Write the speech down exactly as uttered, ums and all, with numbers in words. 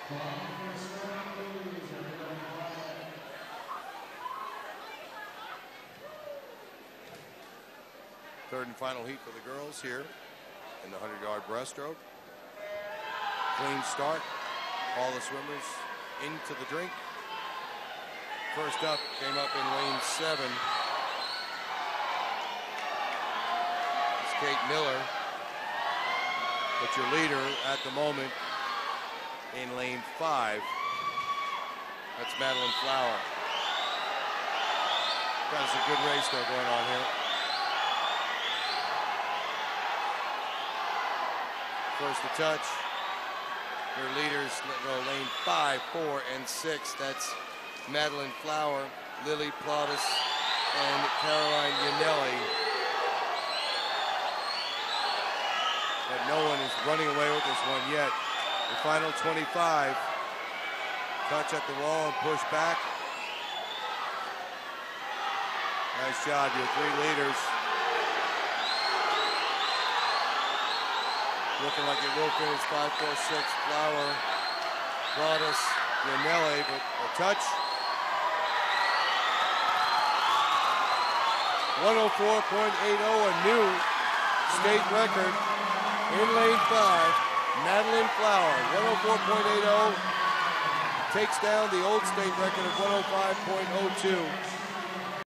Third and final heat for the girls here in the hundred-yard breaststroke. Clean start. All the swimmers into the drink. First up came up in lane seven. It's Kate Miller. But your leader at the moment in lane five, that's Madelyn Flower. That's a good race though going on here. First to touch. Your leaders go lane five, four, and six. That's Madelyn Flower, Lily Plautus, and Caroline Yanelli. But no one is running away with this one yet. The final twenty-five. Touch at the wall and push back. Nice job, your three leaders. Looking like it will finish five, four, six. Flower, Plautus, Yanelli, but a touch. one oh four point eight oh, a new state record in lane five. Madelyn Flower, one oh four point eight oh, takes down the old state record of one oh five point oh two.